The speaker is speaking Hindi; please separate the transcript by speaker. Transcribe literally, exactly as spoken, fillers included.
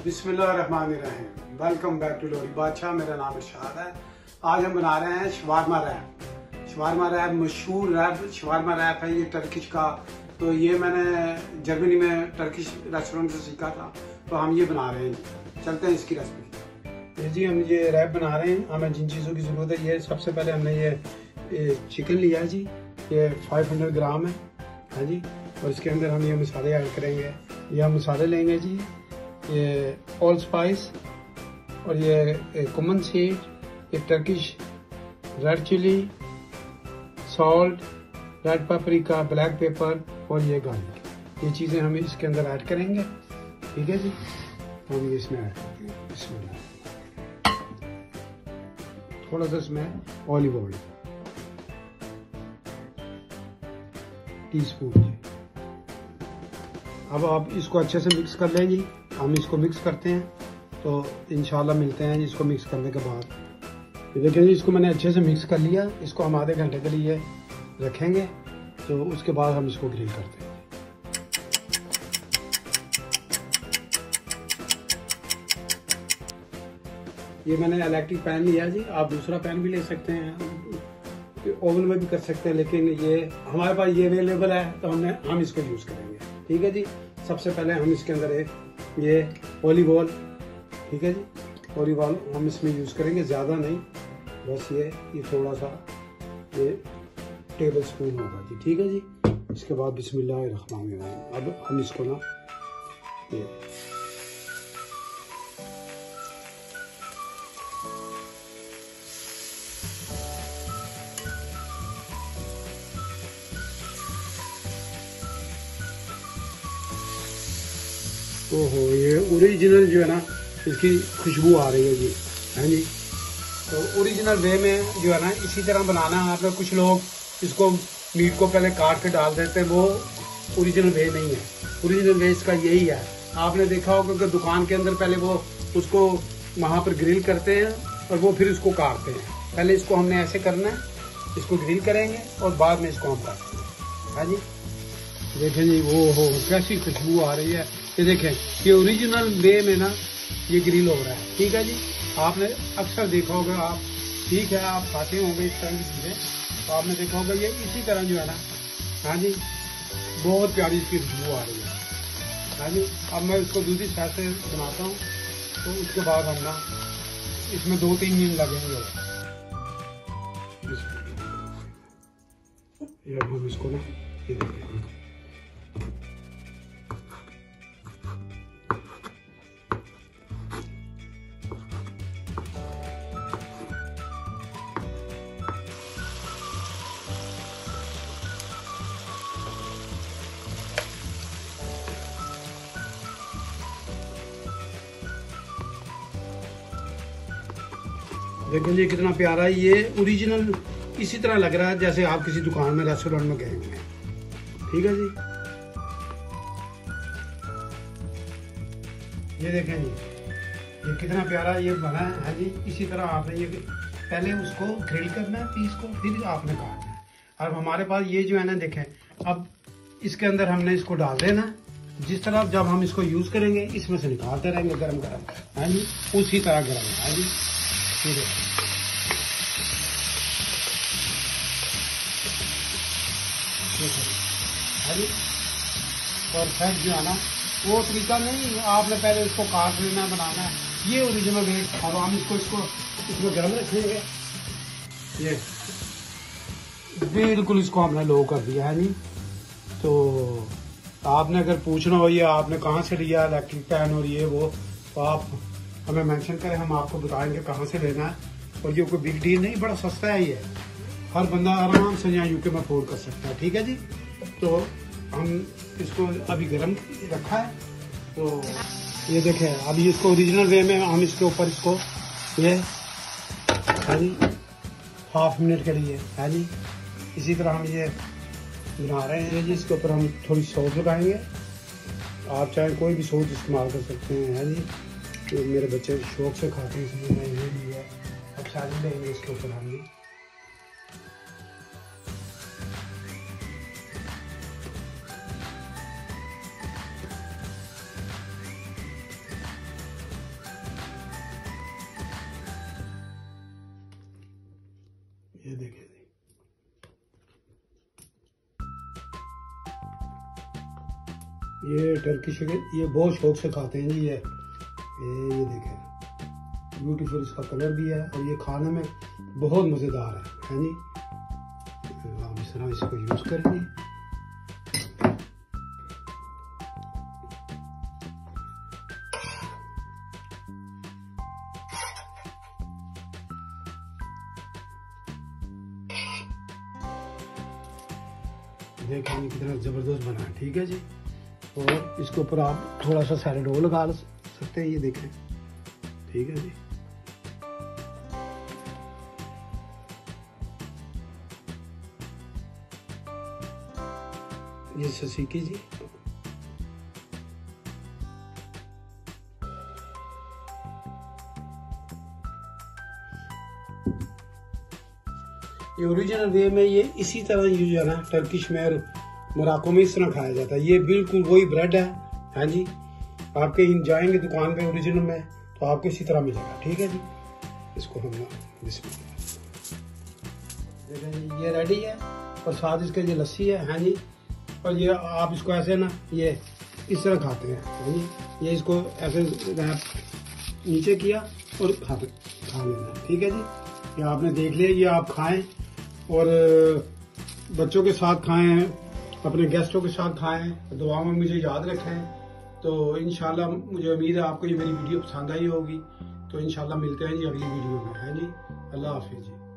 Speaker 1: बिस्मिल्लाहिर्रहमानिर्रहीम। वेलकम बैक टू लोरी बादशाह। मेरा नाम इरशाद है। आज हम बना रहे हैं शवारमा रैप। शवारमा रैप मशहूर रैप शवारमा रैप है, ये टर्किश का। तो ये मैंने जर्मनी में टर्किश रेस्टोरेंट से सीखा था, तो हम ये बना रहे हैं। चलते हैं इसकी रेसिपी। ये जी हम ये रैप बना रहे हैं। हमें जिन चीज़ों की ज़रूरत है, ये सबसे पहले हमने ये, ये चिकन लिया है जी, ये पाँच सौ ग्राम है हाँ जी। और इसके अंदर हम ये मसाले ऐड करेंगे। ये हम मसाले लेंगे जी, ये ऑल स्पाइस और ये कुमन सीड, ये Turkish red chilli, salt, red paprika, black pepper और ये गार्लिक। ये चीज़ें हम इसके अंदर ऐड करेंगे, ठीक है जी। हम ये इसमें ऐड करते हैं। इसमें थोड़ा सा इसमें ऑलिव ऑयल टी स्पून जी। अब आप इसको अच्छे से मिक्स कर लें जी। हम इसको मिक्स करते हैं, तो इंशाल्लाह मिलते हैं इसको मिक्स करने के बाद। ये देखिए जी, इसको मैंने अच्छे से मिक्स कर लिया। इसको हम आधे घंटे के लिए रखेंगे, तो उसके बाद हम इसको ग्रिल करते हैं। ये मैंने इलेक्ट्रिक पैन लिया जी। आप दूसरा पैन भी ले सकते हैं, ओवन में भी कर सकते हैं, लेकिन ये हमारे पास ये अवेलेबल है, तो हमने हम इसको यूज़ करेंगे, ठीक है जी। सबसे पहले हम इसके अंदर एक ये ऑलिव ऑयल, ठीक है जी, ऑलिव ऑयल हम इसमें यूज़ करेंगे, ज़्यादा नहीं, बस ये ये थोड़ा सा ये टेबल स्पून होगा जी, ठीक है जी। इसके बाद बिस्मिल्लाहिर्रहमानिर्रहीम। अब हम इसको ना ये ओहो, ये ओरिजिनल जो है ना, इसकी खुशबू आ रही है जी, हैं जी। तो ओरिजिनल वे में जो है ना, इसी तरह बनाना है आपने। कुछ लोग इसको मीट को पहले काट के डाल देते हैं, वो ओरिजिनल वे नहीं है। ओरिजिनल वे इसका यही है। आपने देखा होगा कि दुकान के अंदर पहले वो उसको वहाँ पर ग्रिल करते हैं और वो फिर इसको काटते हैं। पहले इसको हमने ऐसे करना है, इसको ग्रिल करेंगे और बाद में इसको हम काटते हैं, हाँ जी। देखें जी, वो हो कैसी खुशबू आ रही है। ये देखें, ये ओरिजिनल वे में ना ये ग्रिल हो रहा है, ठीक है जी। आपने अक्सर देखा होगा, आप ठीक है आप खाते होंगे इस तरह की चीज़ें, तो आपने देखा होगा ये इसी तरह जो है ना, हाँ जी, बहुत प्यारी इसकी खुशबू आ रही है, हाँ जी। अब मैं इसको दूसरी साइड से बनाता हूँ, तो उसके बाद हम ना इसमें दो तीन दिन लगेंगे। ये हम इसको ना ये देखें, देखें जी कितना प्यारा है। ये ओरिजिनल इसी तरह लग रहा है जैसे आप किसी दुकान में रेस्टोरेंट में गए हुए हैं, ठीक है जी। ये देखें जी, ये कितना प्यारा ये बना है, हाँ जी। इसी तरह आपने ये पहले उसको ग्रिल करना है पीस को, फिर आपने काटना है। अब हमारे पास ये जो है ना, देखें, अब इसके अंदर हमने इसको डाल देना। जिस तरह जब हम इसको यूज करेंगे, इसमें से निकालते रहेंगे गरम गरम, हाँ जी, उसी तरह गरम, हाँ जी। ठीक है, हाँ जी। परफेक्ट जो है ना, वो तरीका नहीं आपने पहले इसको काट लेना बनाना है, ये ओरिजिनल वेट। अब हम इसको इसको इसमें गर्म रखेंगे। ये बिल्कुल इसको हमने लो कर दिया है नहीं। तो आपने अगर पूछना हो ये आपने कहाँ से लिया इलेक्ट्रिक पैन और ये वो, तो आप हमें मेंशन करें, हम आपको बताएंगे कहाँ से लेना है। और ये कोई बिग डील नहीं, बड़ा सस्ता है ये, हर बंदा आराम से यहाँ यूके में अफोर्ड कर सकता है, ठीक है जी। तो हम इसको अभी गर्म रखा है, तो ये देखें, अभी इसको ओरिजिनल वे में हम इसके ऊपर इसको ये है जी हाफ मिनट के लिए, है जी, इसी तरह हम ये बना रहे हैं जी। इसके ऊपर हम थोड़ी सॉस लगाएंगे। आप चाहे कोई भी सॉस इस्तेमाल कर सकते हैं, है जी। तो मेरे बच्चे शौक से खाते हैं, इसलिए मैं ये लिया। अब शादी लेंगे इसके ऊपर हम जी। ये देखें जी, ये टर्किश ये बहुत शौक से खाते हैं जी। ये ये, ये देखें ब्यूटीफुल इसका कलर भी है और ये खाने में बहुत मज़ेदार है है जी। हम इस तरह इसको यूज़ करेंगे। देखेंगे कितना ज़बरदस्त बना है, ठीक है जी। और इसके ऊपर आप थोड़ा सा सैलेड और लगा सकते हैं, ये देखें, ठीक है जी। ये ससीकी जी, ये ओरिजिनल वे में ये इसी तरह यूज है ना, टर्किश में और मोरक्को में इस तरह खाया जाता है। ये बिल्कुल वही ब्रेड है, हाँ जी। आपके इन जाएंगे दुकान पे ओरिजिनल में तो आपको इसी तरह मिलेगा, ठीक है जी। इसको हम देखिए जी, ये रेडी है और साथ इसके ये लस्सी है, हाँ जी। और ये आप इसको ऐसे ना ये इस तरह खाते हैं, हाँ जी। ये इसको ऐसे रैप नीचे किया और खा खा लेना, ठीक है जी। ये आपने देख लिया, ये आप खाएं और बच्चों के साथ खाएं, अपने गेस्टों के साथ खाएं, दुआ में मुझे याद रखें। तो इंशाल्लाह मुझे उम्मीद है आपको ये मेरी वीडियो पसंद आई होगी। तो इंशाल्लाह मिलते हैं जी अगली वीडियो में, है जी। अल्लाह हाफिज़ जी।